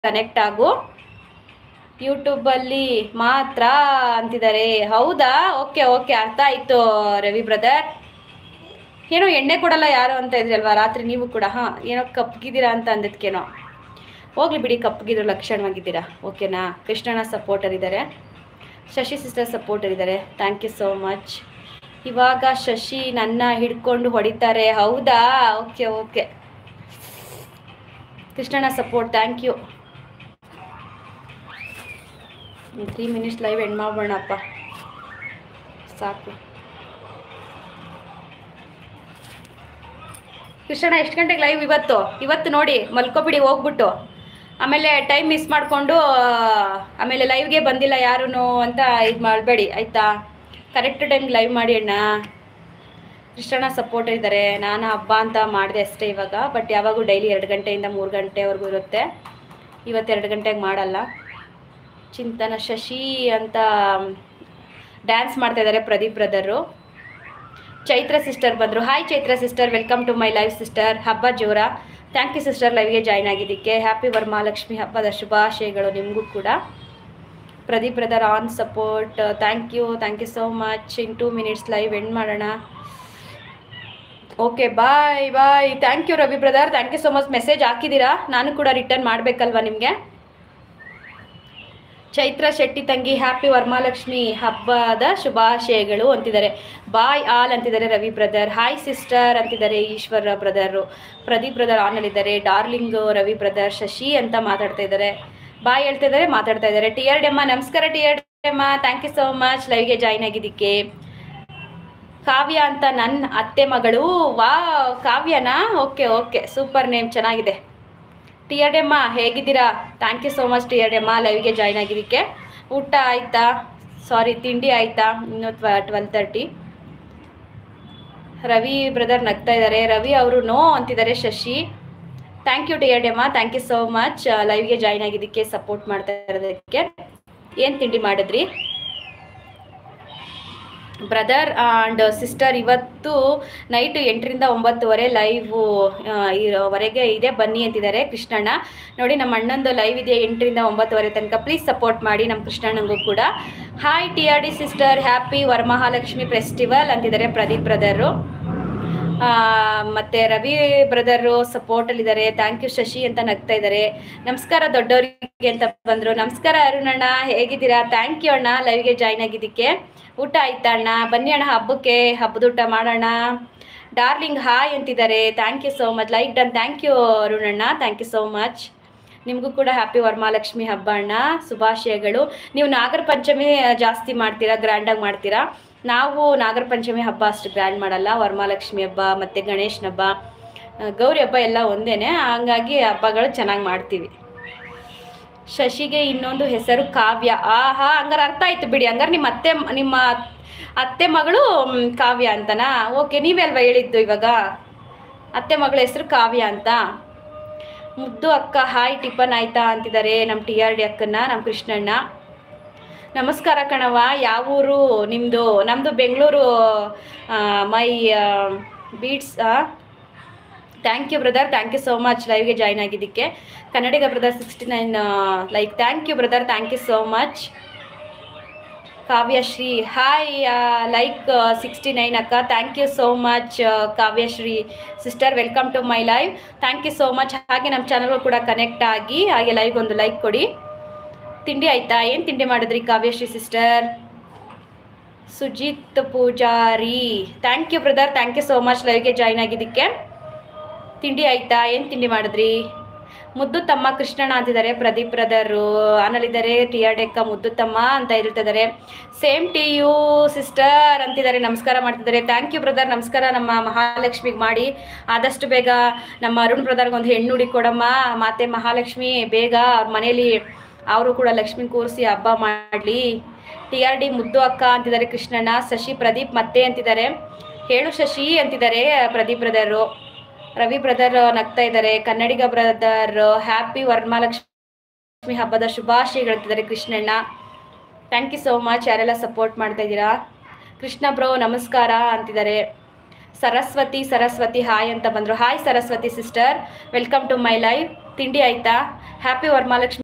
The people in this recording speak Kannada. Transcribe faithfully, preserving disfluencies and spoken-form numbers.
ಕನೆಕ್ಟ್ ಆಗು. ಯೂಟ್ಯೂಬಲ್ಲಿ ಮಾತ್ರ ಅಂತಿದ್ದಾರೆ. ಹೌದಾ? ಓಕೆ ಓಕೆ, ಅರ್ಥ ಆಯಿತು ರವಿ ಬ್ರದರ್. ಏನೋ ಎಣ್ಣೆ ಕೊಡಲ್ಲ ಯಾರು ಅಂತ ಇದ್ರಲ್ವಾ ರಾತ್ರಿ ನೀವು ಕೂಡ. ಹಾಂ, ಏನೋ ಕಪ್ಪಗಿದ್ದೀರಾ ಅಂತ ಅಂದಿದ್ಕೇನೋ. ಹೋಗ್ಲಿ ಬಿಡಿ, ಕಪ್ಪಗಿದ್ರು ಲಕ್ಷಣವಾಗಿದ್ದೀರಾ. ಓಕೆನಾ? ಕೃಷ್ಣಣ್ಣ ಸಪೋರ್ಟರ್ ಇದ್ದಾರೆ, ಶಶಿ ಸಿಸ್ಟರ್ ಸಪೋರ್ಟರ್ ಇದ್ದಾರೆ. Thank you so much. ಇವಾಗ ಶಶಿ ನನ್ನ ಹಿಡ್ಕೊಂಡು ಹೊಡಿತಾರೆ. ಹೌದಾ? ಓಕೆ ಓಕೆ, ಕೃಷ್ಣಣ್ಣ support, thank you. Three minutes live end ಮಾಡೋಣಪ್ಪ, ಸಾಕು. ಕೃಷ್ಣಣ್ಣ ಎಷ್ಟು ಗಂಟೆಗೆ ಲೈವ್ ಇವತ್ತು? ಇವತ್ತು ನೋಡಿ ಮಲ್ಕೊಬಿಡಿ ಹೋಗ್ಬಿಟ್ಟು, ಆಮೇಲೆ ಟೈಮ್ ಮಿಸ್ ಮಾಡಿಕೊಂಡು ಆಮೇಲೆ ಲೈವ್ಗೆ ಬಂದಿಲ್ಲ ಯಾರೂ ಅಂತ ಇದು ಮಾಡಬೇಡಿ ಆಯಿತಾ. ಕರೆಕ್ಟ್ ಟೈಮ್ ಲೈವ್ ಮಾಡಿ ಅಣ್ಣ. ಕೃಷ್ಣಣ್ಣ ಸಪೋರ್ಟ್ ಇದ್ದಾರೆ. ನಾನು ಹಬ್ಬ ಅಂತ ಮಾಡಿದೆ ಅಷ್ಟೇ ಇವಾಗ, ಬಟ್ ಯಾವಾಗೂ ಡೈಲಿ ಎರಡು ಗಂಟೆಯಿಂದ ಮೂರು ಗಂಟೆವರೆಗೂ ಇರುತ್ತೆ. ಇವತ್ತು ಎರಡು ಗಂಟೆಗೆ ಮಾಡಲ್ಲ. ಚಿಂತನ ಶಶಿ ಅಂತ ಡ್ಯಾನ್ಸ್ ಮಾಡ್ತಾಯಿದ್ದಾರೆ ಪ್ರದೀಪ್ ಬ್ರದರು. ಚೈತ್ರ ಸಿಸ್ಟರ್ ಬಂದರು. Hi Chaitra sister, welcome to my live sister. ಹಬ್ಬ ಜೋರ. ಥ್ಯಾಂಕ್ ಯು ಸಿಸ್ಟರ್ ಲೈವ್ಗೆ ಜಾಯ್ನ್ ಆಗಿದ್ದಕ್ಕೆ. ಹ್ಯಾಪಿ ವರಮಹಾಲಕ್ಷ್ಮಿ ಹಬ್ಬದ ಶುಭಾಶಯಗಳು ನಿಮಗೂ ಕೂಡ. Pradeep brother on support, thank you thank you so much. In two minutes live end ಮಾಡೋಣ. Okay, bye bye. Thank you Ravi brother, thank you so much. Message ಹಾಕಿದ್ದೀರಾ, ನಾನು ಕೂಡ ರಿಟರ್ನ್ ಮಾಡಬೇಕಲ್ವ ನಿಮಗೆ. ಚೈತ್ರ ಶೆಟ್ಟಿ ತಂಗಿ, ಹ್ಯಾಪಿ ವರಮಹಾಲಕ್ಷ್ಮಿ ಹಬ್ಬದ ಶುಭಾಶಯಗಳು ಅಂತಿದ್ದಾರೆ. ಬಾಯ್ ಆಲ್ ಅಂತಿದ್ದಾರೆ ರವಿ ಬ್ರದರ್. ಹಾಯ್ ಸಿಸ್ಟರ್ ಅಂತಿದ್ದಾರೆ ಈಶ್ವರ ಬ್ರದರು. ಪ್ರದೀಪ್ ಬ್ರದರ್ ಆನಲ್ಲಿದ್ದಾರೆ. Darling Ravi brother. ಶಶಿ ಅಂತ ಮಾತಾಡ್ತಾ ಇದ್ದಾರೆ. ಬಾಯ್ ಹೇಳ್ತಾ ಇದ್ದಾರೆ, ಮಾತಾಡ್ತಾ ಇದ್ದಾರೆ. ಟಿ ಆರ್ ಡೆಮ್ಮ, ನಮಸ್ಕಾರ ಟಿ ಆರ್ ಡೆಮ್ಮ, ಥ್ಯಾಂಕ್ ಯು ಸೋ ಮಚ್ ಲೈವ್ಗೆ ಜಾಯ್ನ್ ಆಗಿದ್ದಕ್ಕೆ. ಕಾವ್ಯ ಅಂತ ನನ್ನ ಅತ್ತೆ ಮಗಳು. ವಾ, ಕಾವ್ಯನಾ? ಓಕೆ ಓಕೆ, ಸೂಪರ್ ನೇಮ್, ಚೆನ್ನಾಗಿದೆ. ಟಿ ಆರ್ ಡೆಮ್ಮ ಹೇಗಿದ್ದೀರಾ? Thank you so much T R ಡೆಮ್ಮ ಲೈವ್ಗೆ ಜಾಯ್ನ್ ಆಗಿದ್ದಕ್ಕೆ. ಊಟ ಆಯಿತಾ? ಸಾರಿ, ತಿಂಡಿ ಆಯಿತಾ? ಇನ್ನು ಟ್ವ ಟ್ವೆಲ್ ತರ್ಟಿ. ರವಿ ಬ್ರದರ್ ನಗ್ತಾ ಇದ್ದಾರೆ. ರವಿ ಅವರು ನೋ ಅಂತಿದ್ದಾರೆ. Shashi, thank you T R ಡೆಮ್ಮ, ಥ್ಯಾಂಕ್ ಯು ಸೋ ಮಚ್ ಲೈವ್ಗೆ ಜಾಯ್ನ್ ಆಗಿದ್ದಕ್ಕೆ, ಸಪೋರ್ಟ್ ಮಾಡ್ತಾ ಇರೋದಕ್ಕೆ. ಏನು ತಿಂಡಿ ಮಾಡಿದ್ರಿ ಬ್ರದರ್ ಆ್ಯಂಡ್ ಸಿಸ್ಟರ್? ಇವತ್ತು ನೈಟು ಎಂಟರಿಂದ ಒಂಬತ್ತುವರೆ ಲೈವು ವರೆಗೆ ಇದೆ, ಬನ್ನಿ ಅಂತಿದ್ದಾರೆ ಕೃಷ್ಣಣ್ಣ. ನೋಡಿ, ನಮ್ಮ ಅಣ್ಣಂದು ಲೈವ್ ಇದೆ ಎಂಟರಿಂದ ಒಂಬತ್ತುವರೆ ತನಕ. ಪ್ಲೀಸ್ ಸಪೋರ್ಟ್ ಮಾಡಿ ನಮ್ಮ ಕೃಷ್ಣಣ್ಣಂಗೂ ಕೂಡ. Hi T R D sister, happy Varamahalakshmi festival ಅಂತಿದ್ದಾರೆ ಪ್ರದೀಪ್ ಬ್ರದರು. ಮತ್ತು ರವಿ ಬ್ರದರು ಸಪೋರ್ಟಲ್ಲಿದ್ದಾರೆ. ಥ್ಯಾಂಕ್ ಯು ಶಶಿ ಅಂತ ನಗ್ತಾ ಇದ್ದಾರೆ. ನಮಸ್ಕಾರ ದೊಡ್ಡವರಿಗೆ ಅಂತ ಬಂದರು. ನಮಸ್ಕಾರ ಅರುಣಣ್ಣ, ಹೇಗಿದ್ದೀರಾ? ಥ್ಯಾಂಕ್ ಯು ಅಣ್ಣ ಲೈವ್ಗೆ ಜಾಯ್ನ್ ಆಗಿದ್ದಕ್ಕೆ. ಊಟ ಆಯ್ತಾ ಅಣ್ಣ? ಬನ್ನಿ ಅಣ್ಣ ಹಬ್ಬಕ್ಕೆ, ಹಬ್ಬದ ಊಟ ಮಾಡೋಣ. ಡಾರ್ಲಿಂಗ್ ಹಾಯ್ ಅಂತಿದ್ದಾರೆ. Thank you so much, like done. Thank you ಅರುಣಣ್ಣ, ಥ್ಯಾಂಕ್ ಯು ಸೋ ಮಚ್. ನಿಮಗೂ ಕೂಡ ಹ್ಯಾಪಿ ವರಮಹಾಲಕ್ಷ್ಮಿ ಹಬ್ಬ ಅಣ್ಣ, ಶುಭಾಶಯಗಳು. ನೀವು ನಾಗರ ಪಂಚಮಿ ಜಾಸ್ತಿ ಮಾಡ್ತೀರಾ, ಗ್ರ್ಯಾಂಡಾಗಿ ಮಾಡ್ತೀರಾ. ನಾವು ನಾಗರ ಪಂಚಮಿ ಹಬ್ಬ ಅಷ್ಟು ಗ್ರ್ಯಾಂಡ್ ಮಾಡಲ್ಲ. ವರಮಹಾಲಕ್ಷ್ಮಿ ಹಬ್ಬ ಮತ್ತು ಗಣೇಶನ ಹಬ್ಬ, ಗೌರಿ ಹಬ್ಬ ಎಲ್ಲ ಒಂದೇ, ಹಂಗಾಗಿ ಹಬ್ಬಗಳು ಚೆನ್ನಾಗಿ ಮಾಡ್ತೀವಿ. ಶಶಿಗೆ ಇನ್ನೊಂದು ಹೆಸರು ಕಾವ್ಯ. ಆಹಾ, ಹಂಗಾರೆ ಅರ್ಥ ಆಯ್ತು ಬಿಡಿ. ಹಂಗಾರೆ ನಿಮ್ಮ ಅತ್ತೆ ನಿಮ್ಮ ಅತ್ತೆ ಮಗಳು ಕಾವ್ಯ ಅಂತನಾ? ಓಕೆ, ನೀವೇ ಅಲ್ವಾ ಹೇಳಿದ್ದು ಇವಾಗ ಅತ್ತೆ ಮಗಳ ಹೆಸರು ಕಾವ್ಯ ಅಂತ. ಮುದ್ದು ಅಕ್ಕ ಹಾಯ್, ಟಿಫನ್ ಆಯ್ತಾ ಅಂತಿದ್ದಾರೆ ನಮ್ಮ ಟಿ ಆರ್ ಡಿ ಅಕ್ಕನ್ನ, ನಮ್ಮ ಕೃಷ್ಣಣ್ಣ. ನಮಸ್ಕಾರ ಕಣವ, ಯಾವ ಊರು ನಿಮ್ಮದು? ನಮ್ಮದು Bengaluru. My beats. Thank you brother, thank you so much ಲೈವ್ಗೆ ಜಾಯ್ನ್ ಆಗಿದ್ದಕ್ಕೆ. Kannadiga brother sixty nine like. Thank you brother, thank you so much. Kavyashree hi, like sixty nine ಅಕ್ಕ. Thank you so much Kavyashree sister, welcome to my live. Thank you so much. ಹಾಗೆ ನಮ್ಮ ಚಾನಲ್ಗೂ ಕೂಡ ಕನೆಕ್ಟ್ ಆಗಿ, ಹಾಗೆ ಲೈವ್ಗೆ ಒಂದು ಲೈಕ್ ಕೊಡಿ. ತಿಂಡಿ ಆಯಿತಾ? ಏನು ತಿಂಡಿ ಮಾಡಿದ್ರಿ Kavyashree sister? Sujith Poojary, thank you brother, thank you so much ಲೈವ್ಗೆ ಜಾಯ್ನ್ ಆಗಿದ್ದಕ್ಕೆ. ತಿಂಡಿ ಆಯಿತಾ? ಏನು ತಿಂಡಿ ಮಾಡಿದ್ರಿ? ಮುದ್ದು ತಮ್ಮ ಕೃಷ್ಣಣ್ಣ ಅಂತಿದ್ದಾರೆ ಪ್ರದೀಪ್ ಬ್ರದರು. ಆನಲ್ಲಿದ್ದಾರೆ ಟಿ ಆರ್ ಡೆಕ್ಕ ಮುದ್ದು ತಮ್ಮ ಅಂತ ಇರ್ತಿದ್ದಾರೆ. ಸೇಮ್ ಟಿ ಯು ಸಿಸ್ಟರ್ ಅಂತಿದ್ದಾರೆ. ನಮಸ್ಕಾರ ಮಾಡ್ತಿದ್ದಾರೆ. ಥ್ಯಾಂಕ್ ಯು ಬ್ರದರ್, ನಮಸ್ಕಾರ. ನಮ್ಮ ಮಹಾಲಕ್ಷ್ಮಿಗೆ ಮಾಡಿ ಆದಷ್ಟು ಬೇಗ ನಮ್ಮ ಅರುಣ್ ಬ್ರದರ್ಗೆ ಒಂದು ಹೆಣ್ಣು ಹುಡಿ ಕೊಡಮ್ಮ. ಮಾತೆ ಮಹಾಲಕ್ಷ್ಮಿ ಬೇಗ ಅವ್ರ ಮನೇಲಿ ಅವರು ಕೂಡ ಲಕ್ಷ್ಮಿ ಕೂರಿಸಿ ಹಬ್ಬ ಮಾಡಲಿ. ಟಿ ಆರ್ ಡಿ ಮುದ್ದು ಅಕ್ಕ ಅಂತಿದ್ದಾರೆ ಕೃಷ್ಣಣ್ಣ. ಶಶಿ ಪ್ರದೀಪ್ ಮತ್ತೆ ಅಂತಿದ್ದಾರೆ. ಹೇಳು ಶಶಿ ಅಂತಿದ್ದಾರೆ ಪ್ರದೀಪ್ ಬ್ರದರು. ರವಿ ಬ್ರದರ್ ನಗ್ತಾ ಇದ್ದಾರೆ. ಕನ್ನಡಿಗ ಬ್ರದರ್ ಹ್ಯಾಪಿ ವರಮಹಾಲಕ್ಷ್ಮಿ ಹಬ್ಬದ ಶುಭಾಶಯಗಳು ಅಂತಿದ್ದಾರೆ ಕೃಷ್ಣಣ್ಣ. ಥ್ಯಾಂಕ್ ಯು ಸೋ ಮಚ್ ಯಾರೆಲ್ಲ ಸಪೋರ್ಟ್ ಮಾಡ್ತಾ ಇದ್ದೀರಾ. ಕೃಷ್ಣ ಬ್ರೋ ನಮಸ್ಕಾರ ಅಂತಿದ್ದಾರೆ. ಸರಸ್ವತಿ ಸರಸ್ವತಿ ಹಾಯ್ ಅಂತ ಬಂದರು. Hi Saraswati sister, welcome to my live. ತಿಂಡಿ ಆಯ್ತಾ? ಹ್ಯಾಪಿ ವರಮಹಾಲಕ್ಷ್ಮಿ.